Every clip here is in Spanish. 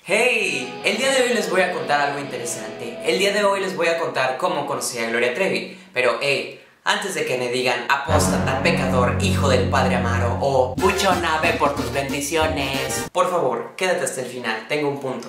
Hey, el día de hoy les voy a contar algo interesante. El día de hoy les voy a contar cómo conocí a Gloria Trevi. Pero hey, antes de que me digan apóstata, pecador, hijo del Padre Amaro o buchona, ve por tus bendiciones, por favor, quédate hasta el final, tengo un punto.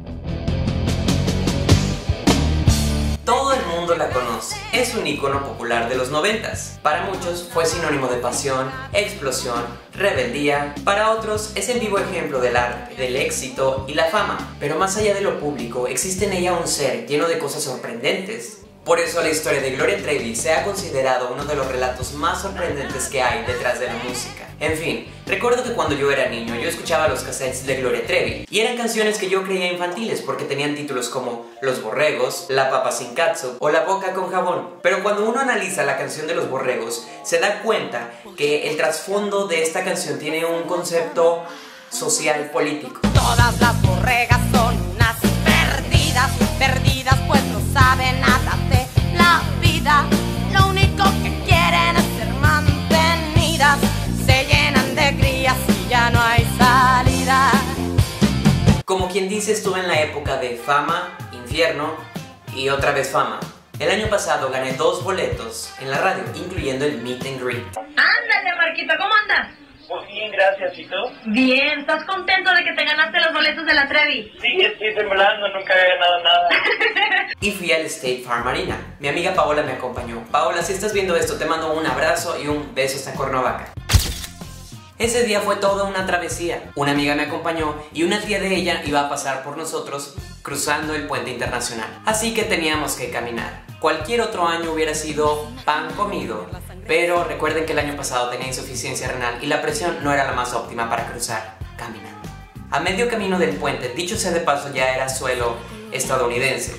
Todo el mundo la conoce, es un ícono popular de los 90s. Para muchos fue sinónimo de pasión, explosión, rebeldía. Para otros es el vivo ejemplo del arte, del éxito y la fama. Pero más allá de lo público, existe en ella un ser lleno de cosas sorprendentes. Por eso la historia de Gloria Trevi se ha considerado uno de los relatos más sorprendentes que hay detrás de la música. En fin, recuerdo que cuando yo era niño yo escuchaba los cassettes de Gloria Trevi y eran canciones que yo creía infantiles porque tenían títulos como Los Borregos, La Papa Sin Catsup o La Boca con Jabón. Pero cuando uno analiza la canción de Los Borregos se da cuenta que el trasfondo de esta canción tiene un concepto social político. Todas las borregas son unas perdidas, perdidas pues no saben nada de la vida. Lo único que quieren es ser mantenidas, se llenan de crías y ya no hay salida. Como quien dice, estuve en la época de fama, infierno y otra vez fama. El año pasado gané 2 boletos en la radio, incluyendo el Meet and Greet. Ándale, Marquito, ¿cómo andas? Pues bien, gracias, ¿y tú? Bien, ¿estás contento de que te ganaste los boletos de la Trevi? Sí, estoy temblando, nunca había ganado nada. Y fui al State Farm Arena. Mi amiga Paola me acompañó. Paola, si estás viendo esto, te mando un abrazo y un beso hasta Cuernavaca. Ese día fue toda una travesía. Una amiga me acompañó y una tía de ella iba a pasar por nosotros cruzando el puente internacional. Así que teníamos que caminar. Cualquier otro año hubiera sido pan comido, pero recuerden que el año pasado tenía insuficiencia renal y la presión no era la más óptima para cruzar caminando. A medio camino del puente, dicho sea de paso, ya era suelo estadounidense.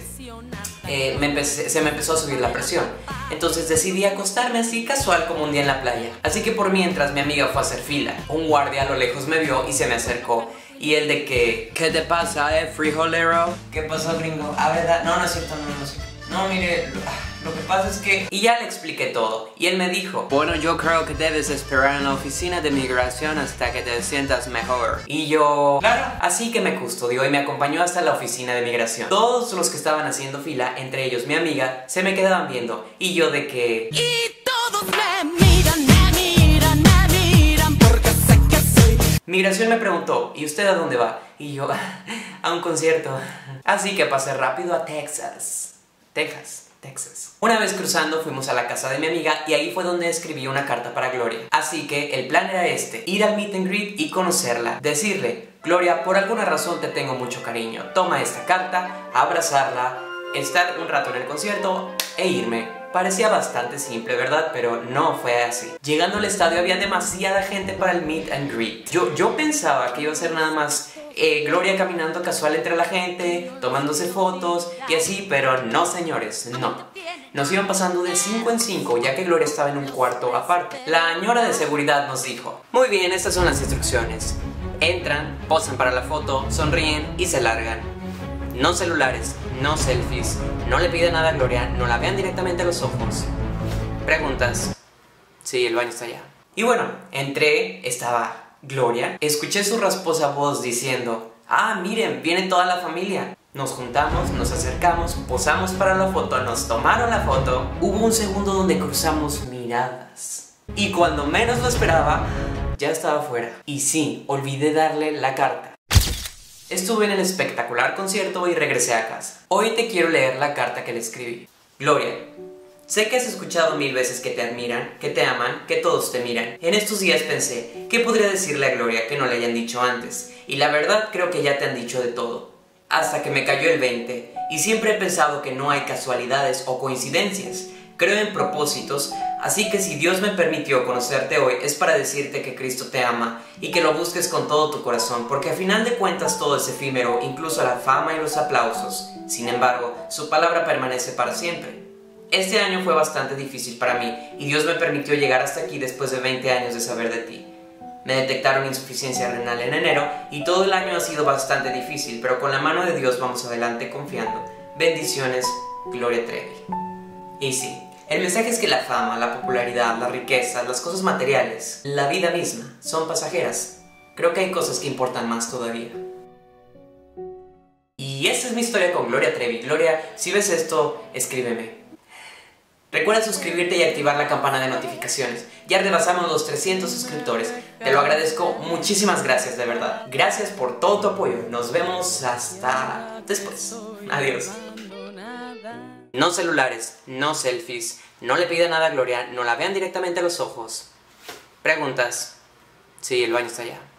Se me empezó a subir la presión. Entonces decidí acostarme así casual como un día en la playa. Así que por mientras mi amiga fue a hacer fila. Un guardia a lo lejos me vio y se me acercó. Y él de que... ¿Qué te pasa, frijolero? ¿Qué pasó, gringo? Ah, ¿verdad? No, no es cierto, no es cierto. No, mire, lo que pasa es que... Y ya le expliqué todo. Y él me dijo, bueno, yo creo que debes esperar en la oficina de migración hasta que te sientas mejor. Y yo... Claro. Así que me custodió y me acompañó hasta la oficina de migración. Todos los que estaban haciendo fila, entre ellos mi amiga, se me quedaban viendo. Y yo de que... Y todos me miran porque sé que soy. Migración me preguntó, ¿y usted a dónde va? Y yo, a un concierto. Así que pasé rápido a Texas. Una vez cruzando fuimos a la casa de mi amiga y ahí fue donde escribí una carta para Gloria. Así que el plan era ir al meet and greet y conocerla. Decirle, Gloria, por alguna razón te tengo mucho cariño. Toma esta carta, abrazarla, estar un rato en el concierto e irme. Parecía bastante simple, ¿verdad? Pero no fue así. Llegando al estadio había demasiada gente para el meet and greet. Yo pensaba que iba a ser nada más Gloria caminando casual entre la gente, tomándose fotos y así, pero no, señores, no. Nos iban pasando de 5 en 5, ya que Gloria estaba en un cuarto aparte. La señora de seguridad nos dijo, muy bien, estas son las instrucciones. Entran, posan para la foto, sonríen y se largan. No celulares, no selfies, no le piden nada a Gloria, no la vean directamente a los ojos. Preguntas. Sí, el baño está allá. Y bueno, entré, estaba Gloria. Escuché su rasposa voz diciendo, ah, miren, viene toda la familia. Nos juntamos, nos acercamos, posamos para la foto, nos tomaron la foto. Hubo un segundo donde cruzamos miradas. Y cuando menos lo esperaba, ya estaba fuera. Y sí, olvidé darle la carta. Estuve en el espectacular concierto y regresé a casa. Hoy te quiero leer la carta que le escribí. Gloria, sé que has escuchado 1000 veces que te admiran, que te aman, que todos te miran. En estos días pensé, ¿qué podría decirle a Gloria que no le hayan dicho antes? Y la verdad creo que ya te han dicho de todo. Hasta que me cayó el 20. Y siempre he pensado que no hay casualidades o coincidencias. Creo en propósitos, así que si Dios me permitió conocerte hoy es para decirte que Cristo te ama y que lo busques con todo tu corazón, porque a final de cuentas todo es efímero, incluso la fama y los aplausos. Sin embargo, su palabra permanece para siempre. Este año fue bastante difícil para mí y Dios me permitió llegar hasta aquí después de 20 años de saber de ti. Me detectaron insuficiencia renal en enero y todo el año ha sido bastante difícil, pero con la mano de Dios vamos adelante confiando. Bendiciones, Gloria Trevi. Y sí, el mensaje es que la fama, la popularidad, la riqueza, las cosas materiales, la vida misma, son pasajeras. Creo que hay cosas que importan más todavía. Y esa es mi historia con Gloria Trevi. Gloria, si ves esto, escríbeme. Recuerda suscribirte y activar la campana de notificaciones. Ya rebasamos los 300 suscriptores. Te lo agradezco. Muchísimas gracias, de verdad. Gracias por todo tu apoyo. Nos vemos hasta después. Adiós. No celulares, no selfies, no le pidan nada a Gloria, no la vean directamente a los ojos. Preguntas. Sí, el baño está allá.